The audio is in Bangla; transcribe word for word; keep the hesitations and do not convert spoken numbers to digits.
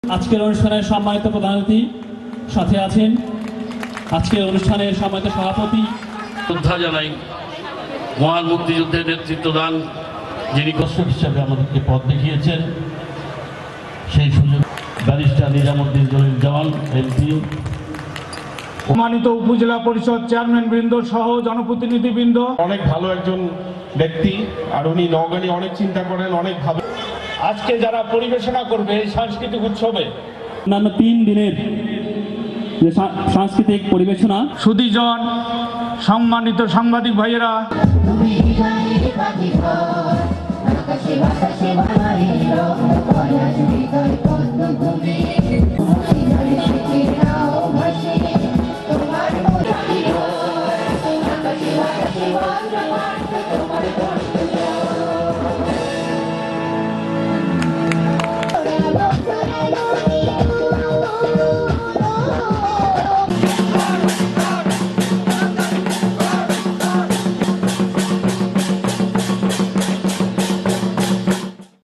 আজকের অনুষ্ঠানের সম্মানিত প্রধান অতিথি সাথে আছেন আজকের অনুষ্ঠানের সম্মানিত সভাপতি। শ্রদ্ধা জানাই মহান মুক্তিযুদ্ধের নেতৃত্ব দান যিনি দর্শক হিসাবে আমাদেরকে পথ দেখিয়েছেন, সেই সুযোগ ব্যারিস্টার নিজামুদ্দিন জলিল জামান এমপি, সম্মানিত উপজেলা পরিষদ চেয়ারম্যান বৃন্দ সহ জনপ্রতিনিধি বৃন্দ, অনেক ভালো একজন ব্যক্তি আর উনি নওগাঁনি অনেক চিন্তা করেন, অনেক ভাবে। আজকে যারা পরিবেশনা করবে এই সাংস্কৃতিক উৎসবে অন্যান্য তিন দিনের যে সাংস্কৃতিক পরিবেশনা, সুধীজন, সম্মানিত সাংবাদিক ভাইয়েরা,